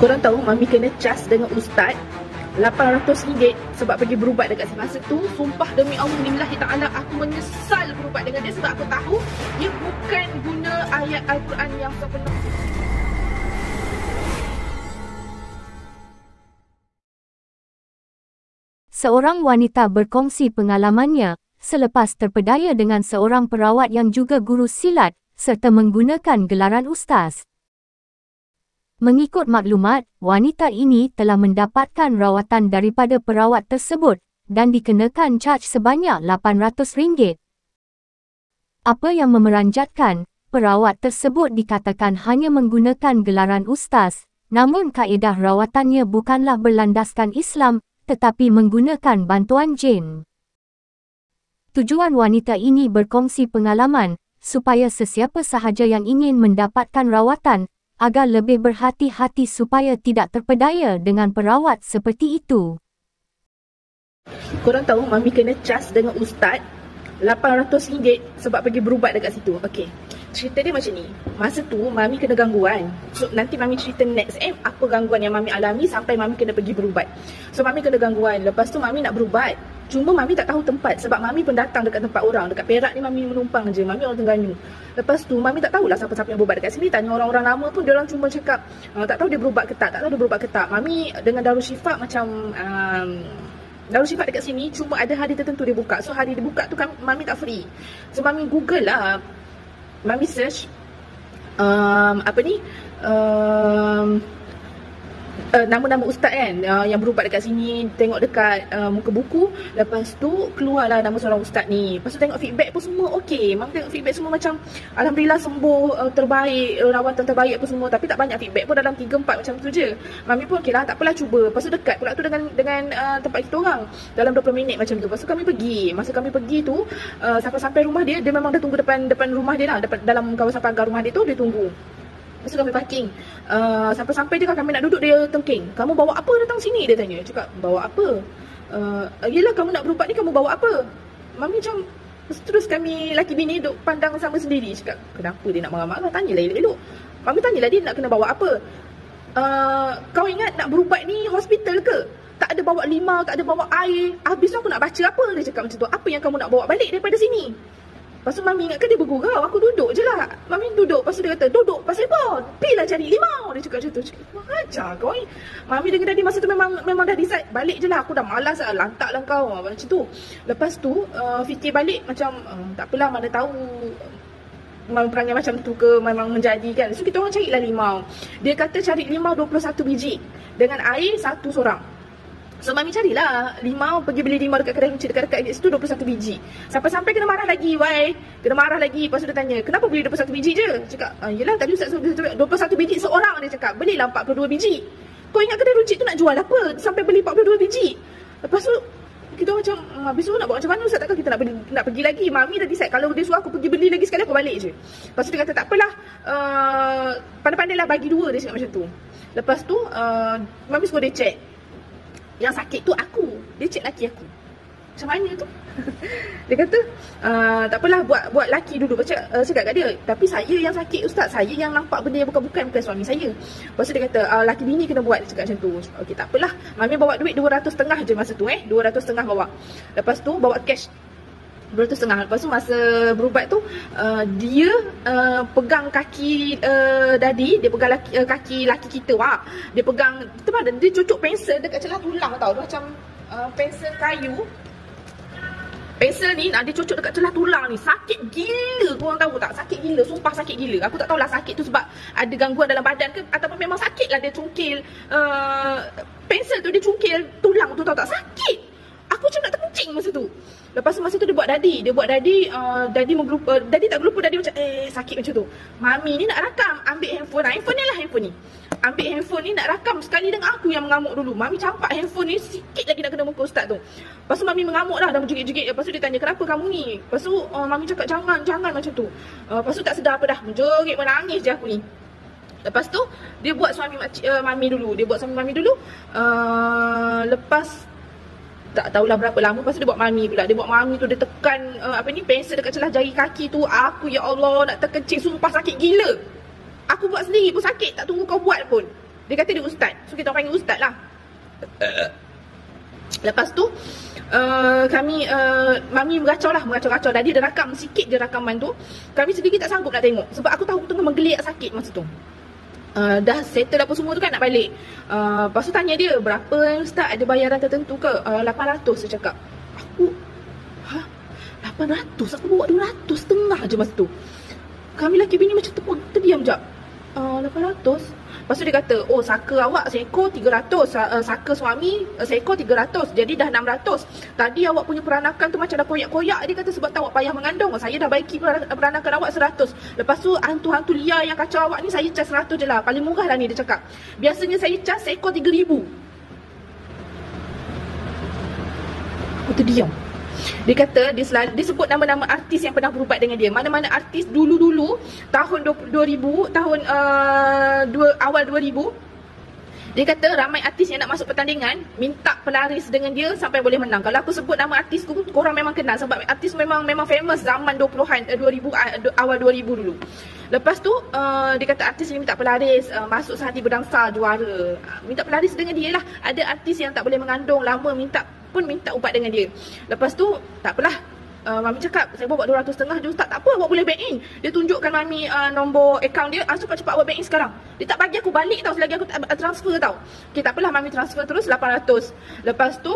Korang tahu Mami kena cas dengan ustaz RM800 sebab pergi berubat dekat sini. Masa tu sumpah demi Allah lillahi ta'ala aku menyesal berubat dengan dia sebab aku tahu dia bukan guna ayat Al-Quran yang sepenuh. Seorang wanita berkongsi pengalamannya selepas terpedaya dengan seorang perawat yang juga guru silat serta menggunakan gelaran ustaz. Mengikut maklumat, wanita ini telah mendapatkan rawatan daripada perawat tersebut dan dikenakan caj sebanyak RM800. Apa yang memeranjatkan, perawat tersebut dikatakan hanya menggunakan gelaran ustaz, namun kaedah rawatannya bukanlah berlandaskan Islam, tetapi menggunakan bantuan jin. Tujuan wanita ini berkongsi pengalaman, supaya sesiapa sahaja yang ingin mendapatkan rawatan, agar lebih berhati-hati supaya tidak terpedaya dengan perawat seperti itu. Korang tahu Mami kena cas dengan ustaz RM800 sebab pergi berubat dekat situ. Okey. Cerita dia macam ni. Masa tu Mami kena gangguan. So nanti Mami cerita next apa gangguan yang Mami alami sampai Mami kena pergi berubat. So Mami kena gangguan. Lepas tu Mami nak berubat. Cuma Mami tak tahu tempat sebab Mami pun datang dekat tempat orang. Dekat Perak ni Mami menumpang je. Mami orang Terengganu. Lepas tu Mami tak tahulah siapa-siapa yang berubat dekat sini. Tanya orang-orang lama pun dia orang cuma cakap tak tahu dia berubat ke tak. Tak tahu dia berubat ke tak. Mami dengan Darul Syifa macam Darul Syifa dekat sini cuma ada hari tertentu dia buka. So hari dia buka tu Mami tak free. So Mami Google lah. Mami search nama-nama ustaz kan yang berubat dekat sini. Tengok dekat muka buku. Lepas tu keluarlah nama seorang ustaz ni. Lepas tu tengok feedback pun semua okey. Mami tengok feedback semua macam alhamdulillah sembuh, terbaik, rawatan terbaik apa semua. Tapi tak banyak feedback pun, dalam 3-4 macam tu je. Mami pun okey lah, tak apalah cuba. Lepas tu dekat pula tu dengan tempat kita orang, dalam 20 minit macam tu. Lepas tu kami pergi. Masa kami pergi tu sampai rumah dia rumah dia tunggu depan rumah dia lah, dalam kawasan pagar rumah dia tu dia tunggu. Lepas tu kami parking. Sampai-sampai dia kami nak duduk, dia tengking. Kamu bawa apa datang sini? Dia tanya. Cakap, bawa apa? Yelah kamu nak berubat ni, kamu bawa apa? Mami macam, terus kami laki bini duduk pandang sama sendiri. Cakap, kenapa dia nak marah-marah? Tanyalah elok-elok. Mami tanyalah dia nak kena bawa apa? Kau ingat nak berubat ni hospital ke? Tak ada bawa limau, tak ada bawa air. Habis tu aku nak baca apa? Dia cakap macam tu. Apa yang kamu nak bawa balik daripada sini? Lepas tu Mami ingatkan dia bergurau. Aku duduk je lah. Mami duduk. Lepas tu dia kata, duduk pasal apa? Pergilah cari limau. Dia cakap macam tu. Cakap, ajar kau ni. Mami dengan Daddy masa tu memang dah decide. Balik je lah. Aku dah malas lah. Lantak lah kau. Macam tu. Lepas tu fikir balik macam, tak apalah, mana tahu Mami perangai macam tu ke memang menjadi kan. So kita orang carilah limau. Dia kata cari limau 21 biji. Dengan air 1 sorang. So Mami carilah limau, pergi beli limau dekat kedai kunci dekat situ 21 biji. Sampai-sampai kena marah lagi, why? Kena marah lagi. Lepas tu dia tanya, kenapa beli 21 biji je? Cakap, yelah tadi Ustaz suruh 21 biji seorang. Dia cakap, belilah 42 biji. Kau ingat kedai runcit tu nak jual apa sampai beli 42 biji? Lepas tu kita macam, habis tu nak buat macam mana Ustaz? Takkan kita nak pergi lagi? Mami dah decide, kalau dia suruh aku pergi beli lagi sekali, aku balik je. Lepas tu dia kata, tak apalah, pandai-pandai lah bagi 2. Dia cakap macam tu. Lepas tu Mami suruh dia check. Yang sakit tu aku. Dia cek laki aku. Macam mana tu? Dia kata, tak apalah, buat laki dulu. Cakap kat dia, tapi saya yang sakit Ustaz. Saya yang nampak benda yang bukan suami saya. Lepas tu dia kata, laki bini kena buat. Dia cakap macam tu. Okey, tak apalah. Mami bawa duit 200.5 je masa tu. 200.5 bawa. Lepas tu bawa cash 200.5. Lepas tu masa berubat tu dia pegang kaki Daddy. Dia pegang kaki laki kita. Dia pegang, dia cucuk pensel dekat celah tulang tau. Macam pensel kayu. Pensel ni dia cucuk dekat celah tulang ni. Sakit gila. Korang tahu tak? Sakit gila. Sumpah sakit gila. Aku tak tahulah sakit tu sebab ada gangguan dalam badan ke, ataupun memang sakit lah dia cungkil pensel tu, dia cungkil tulang tu, tahu tak? Sakit. Aku macam nak terkencing masa tu. Lepas tu masa tu dia buat Daddy. Daddy menggelupa. Daddy tak gelupa. Daddy macam sakit macam tu. Mami ni nak rakam. Ambil handphone. Handphone ni lah handphone ni. Ambil handphone ni nak rakam sekali dengan aku yang mengamuk dulu. Mami campak handphone ni sikit lagi nak kena muka ustaz tu. Lepas tu Mami mengamuk dah menjegit-jegit. Lepas tu dia tanya, kenapa kamu ni? Lepas tu Mami cakap jangan macam tu. Lepas tu tak sedar apa dah. Menjerit menangis je aku ni. Lepas tu dia buat suami Mami dulu. Lepas tak tahulah berapa lama. Lepas tu dia buat Mami pula. Dia buat Mami tu, dia tekan pensel dekat celah jari kaki tu. Aku ya Allah nak terkencing. Sumpah sakit gila. Aku buat sendiri pun sakit. Tak tunggu kau buat pun. Dia kata dia ustaz. So kita panggil ustaz lah. Lepas tu Mami meracau. Dah dia rakam sikit je rakaman tu. Kami sendiri tak sanggup nak tengok sebab aku tahu tengah menggeliat sakit masa tu. Dah settle apa semua tu kan nak balik. Lepas tu tanya dia, berapa ustaz, ada bayaran tertentu ke? 800 saya cakap. Aku 800? Aku bawa 200 setengah je masa tu. Kami lelaki bini macam terdiam jap. 800? Lepas tu dia kata, oh saka awak seekor 300, saka suami seekor 300, jadi dah 600. Tadi awak punya peranakan tu macam dah koyak-koyak. Dia kata sebab tak awak payah mengandung. Saya dah baiki peranakan awak 100. Lepas tu hantu-hantu liar yang kacau awak ni saya cas 100 je lah. Paling murah lah ni dia cakap. Biasanya saya cas seekor 3,000. Aku terdiam. Dia kata dia sebut nama-nama artis yang pernah berubat dengan dia. Mana-mana artis dulu-dulu tahun 2000, awal 2000. Dia kata ramai artis yang nak masuk pertandingan minta pelaris dengan dia sampai boleh menang. Kalau aku sebut nama artis tu, korang memang kenal sebab artis memang famous zaman 2000 awal 2000 dulu. Lepas tu dia kata artis ni minta pelaris, masuk sehati berdangsa juara. Minta pelaris dengan dia lah. Ada artis yang tak boleh mengandung lama minta ubat dengan dia. Lepas tu tak apalah, Mami cakap saya bawa 200 setengah je ustaz. Tak apa, awak boleh bank in. Dia tunjukkan Mami nombor akaun dia. Cepat-cepat awak bank in sekarang. Dia tak bagi aku balik tau selagi aku tak transfer tau. Okay, tak apalah, Mami transfer terus 800. Lepas tu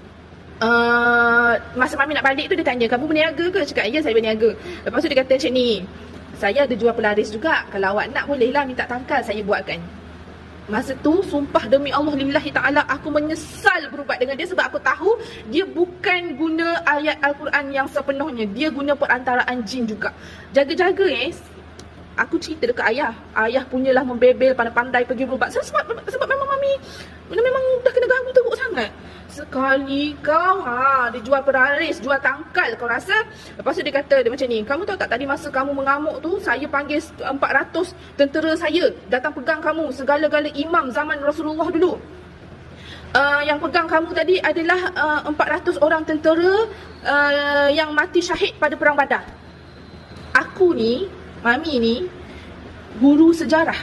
masa Mami nak balik tu dia tanya, kamu berniaga ke? Cakap ya, saya berniaga. Lepas tu dia kata macam ni, saya ada jual pelaris juga. Kalau awak nak bolehlah minta tangkal saya buatkan. Masa tu sumpah demi Allah lillahi ta'ala aku menyesal berubat dengan dia sebab aku tahu dia bukan guna ayat Al-Quran yang sepenuhnya. Dia guna perantaraan jin juga. Jaga-jaga aku cerita dekat ayah. Ayah punyalah membebel pandai-pandai pergi berubat. Sebab memang Mami memang dah kena ganggu teruk sangat. Sekali kau dia jual pelaris, jual tangkal, kau rasa. Lepas tu dia kata dia macam ni, kamu tahu tak tadi masa kamu mengamuk tu saya panggil 400 tentera saya datang pegang kamu, segala-gala imam zaman Rasulullah dulu. Yang pegang kamu tadi adalah 400 orang tentera yang mati syahid pada perang Badar. Aku ni, Mami ni guru sejarah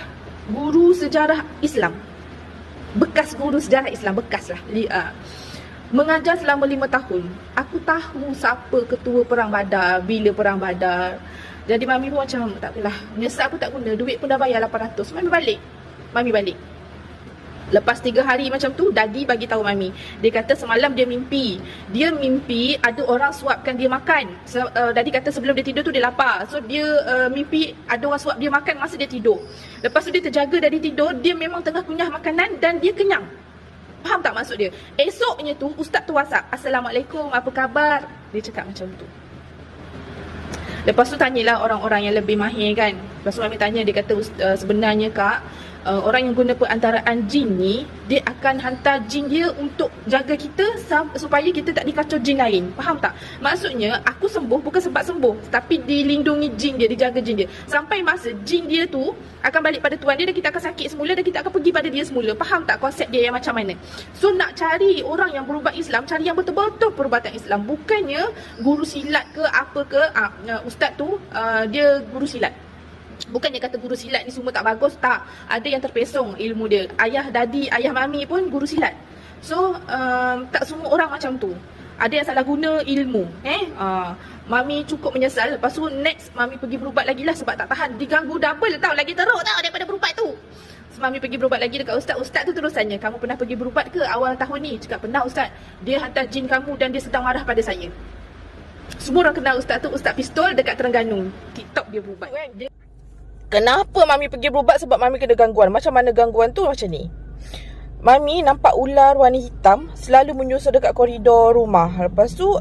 Islam. Bekas guru sejarah Islam, bekas lah. Mengajar selama 5 tahun. Aku tahu siapa ketua perang Badar, bila perang Badar. Jadi Mami pun macam tak apalah, menyesal pun tak guna. Duit pun dah bayar 800. Mami balik. Lepas 3 hari macam tu, Dadi bagi tahu Mami. Dia kata semalam dia mimpi ada orang suapkan dia makan. Dadi kata sebelum dia tidur tu dia lapar. So dia mimpi ada orang suap dia makan masa dia tidur. Lepas tu dia terjaga dari tidur, dia memang tengah kunyah makanan dan dia kenyang. Faham tak maksud dia? Esoknya tu ustaz tu WhatsApp, Assalamualaikum, apa khabar? Dia cakap macam tu. Lepas tu tanyalah orang-orang yang lebih mahir kan. Lepas tu Mami tanya, dia kata sebenarnya kak, orang yang guna perantaraan jin ni, dia akan hantar jin dia untuk jaga kita supaya kita tak dikacau jin lain. Faham tak? Maksudnya aku sembuh bukan sebab sembuh, tapi dilindungi jin dia, dijaga jin dia. Sampai masa jin dia tu akan balik pada tuan dia dan kita akan sakit semula dan kita akan pergi pada dia semula. Faham tak konsep dia yang macam mana? So nak cari orang yang berubat Islam, cari yang betul-betul perubatan Islam. Bukannya guru silat ke apa ke. Ustaz tu dia guru silat. Bukannya kata guru silat ni semua tak bagus, tak. Ada yang terpesong ilmu dia. Ayah Dadi, ayah Mami pun guru silat. So tak semua orang macam tu. Ada yang salah guna ilmu. Mami cukup menyesal. Lepas tu next Mami pergi berubat lagi lah sebab tak tahan. Diganggu double tau, lagi teruk tau daripada berubat tu. So, Mami pergi berubat lagi dekat ustaz. Ustaz tu terus tanya, kamu pernah pergi berubat ke awal tahun ni? Cakap pernah ustaz. Dia hantar jin kamu dan dia sedang marah pada saya. Semua orang kenal ustaz tu, Ustaz Pistol dekat Terengganu. TikTok dia berubat. Kenapa Mami pergi berubat? Sebab Mami kena gangguan. Macam mana gangguan tu? Macam ni. Mami nampak ular warna hitam selalu menyusul dekat koridor rumah. Lepas tu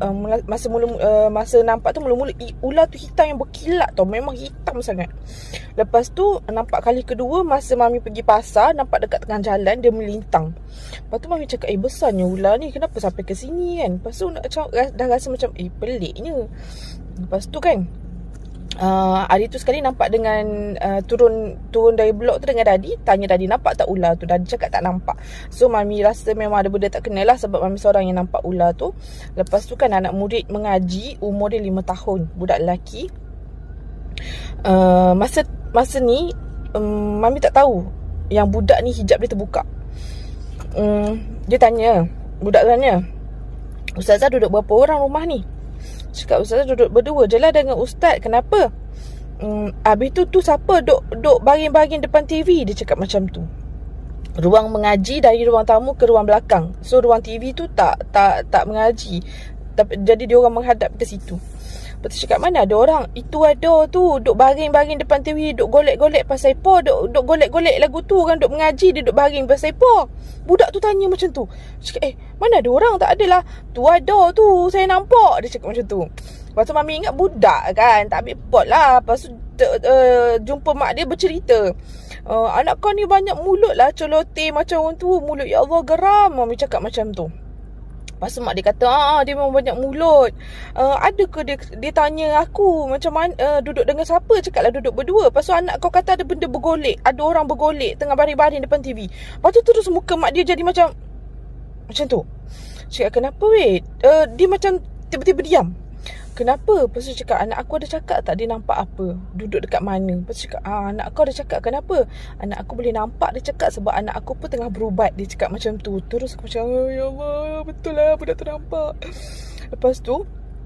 masa nampak tu mula-mula ular tu hitam yang berkilat tau. Memang hitam sangat. Lepas tu nampak kali kedua masa Mami pergi pasar, nampak dekat tengah jalan dia melintang. Lepas tu Mami cakap, besarnya ular ni, kenapa sampai ke sini kan? Lepas tu dah rasa macam peliknya. Lepas tu kan hari tu sekali nampak dengan turun dari blok tu dengan Dadi. Tanya Dadi, nampak tak ular tu? Dadi cakap tak nampak. So Mami rasa memang ada benda tak kenal lah, sebab Mami seorang yang nampak ular tu. Lepas tu kan anak murid mengaji, umur dia 5 tahun, budak lelaki. Masa ni Mami tak tahu yang budak ni hijab dia terbuka. Dia tanya, budak tanya, Ustazah duduk berapa orang rumah ni? Cakap, Ustazah duduk berdua je lah dengan Ustaz. Kenapa? Habis tu siapa duk baring-baring depan TV? Dia cakap macam tu. Ruang mengaji dari ruang tamu ke ruang belakang. So ruang TV tu tak mengaji, jadi dia orang menghadap ke situ. Lepas tu cakap, mana ada orang? Itu ada tu, duk baring-baring depan TV, duk golek-golek pasal apa? Duk golek-golek lagu tu kan, duk mengaji, dia duk baring pasal apa? Budak tu tanya macam tu. Cakap, mana ada orang? Tak adalah. Tu ada tu, saya nampak. Dia cakap macam tu. Lepas tu mami ingat budak kan, tak ambil pot lah. Lepas tu jumpa mak dia bercerita, anak kau ni banyak mulut lah, celoteh macam orang tu. Mulut, ya Allah, geram. Mami cakap macam tu. Lepas tu mak dia kata, dia memang banyak mulut. Ada ke dia tanya aku macam mana, duduk dengan siapa? Cakap lah duduk berdua. Lepas tu anak kau kata ada benda bergolek, ada orang bergolek tengah baring-baring depan TV. Lepas tu terus muka mak dia jadi macam tu. Cakap, kenapa weh? Dia macam tiba-tiba diam. Kenapa? Lepas tu cakap, anak aku ada cakap tak dia nampak apa? Duduk dekat mana? Lepas tu cakap, anak aku ada cakap. Kenapa? Anak aku boleh nampak dia cakap sebab anak aku pun tengah berubat. Dia cakap macam tu. Terus aku macam, ya Allah, betul lah budak tu nampak. Lepas tu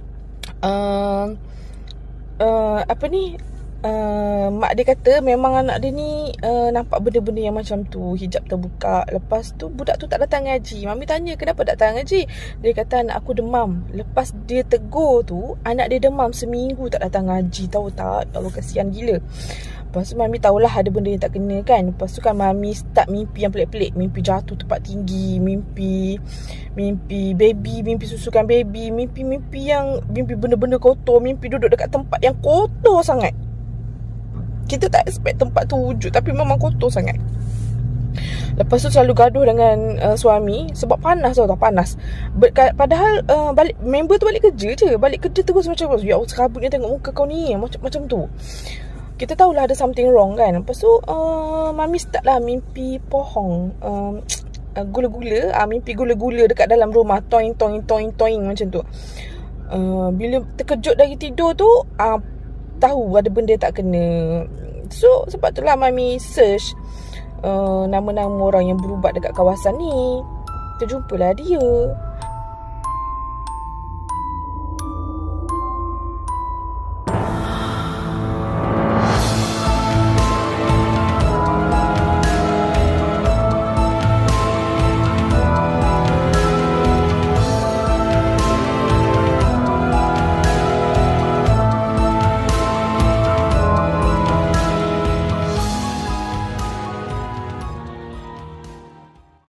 mak dia kata memang anak dia ni nampak benda-benda yang macam tu, hijab terbuka. Lepas tu budak tu tak datang ngaji. Mami tanya, kenapa tak datang ngaji? Dia kata, anak aku demam. Lepas dia tegur tu, anak dia demam seminggu tak datang ngaji. Tahu tak? Allah, kasihan gila. Lepas tu mami tahulah ada benda yang tak kena kan. Lepas tu kan mami start mimpi yang pelik-pelik. Mimpi jatuh tempat tinggi, mimpi baby, mimpi susukan baby, mimpi benda-benda kotor, mimpi duduk dekat tempat yang kotor sangat. Kita tak expect tempat tu wujud, tapi memang kotor sangat. Lepas tu selalu gaduh dengan suami sebab panas tau, panas. Padahal member tu balik kerja je. Balik kerja terus macam, ya Allah, serabutnya tengok muka kau ni, macam tu. Kita tahulah ada something wrong kan. Lepas tu mami start lah mimpi pohong, gula-gula, mimpi gula-gula dekat dalam rumah, toing macam tu. Bila terkejut dari tidur tu, tahu ada benda tak kena. So sebab itulah mami search nama-nama orang yang berubat dekat kawasan ni. Terjumpalah dia.